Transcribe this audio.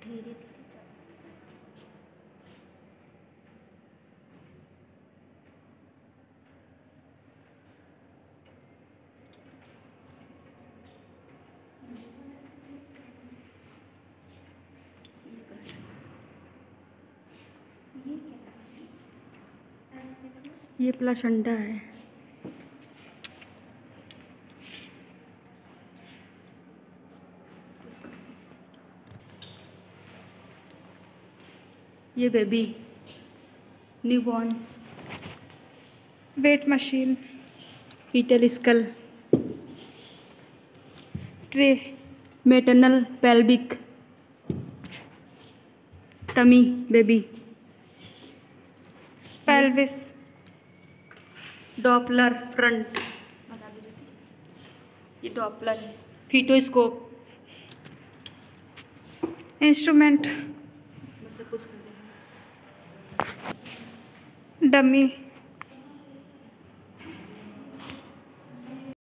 धीरे धीरे चल। ये प्लासेंटा है। ये baby newborn. Weight machine. Foetal skull. Tray. Maternal pelvic tummy baby. Pelvis. Doppler front. ये डॉपलर है। फीटोस्कोप। इंस्ट्रूमेंट। कुछ डमी।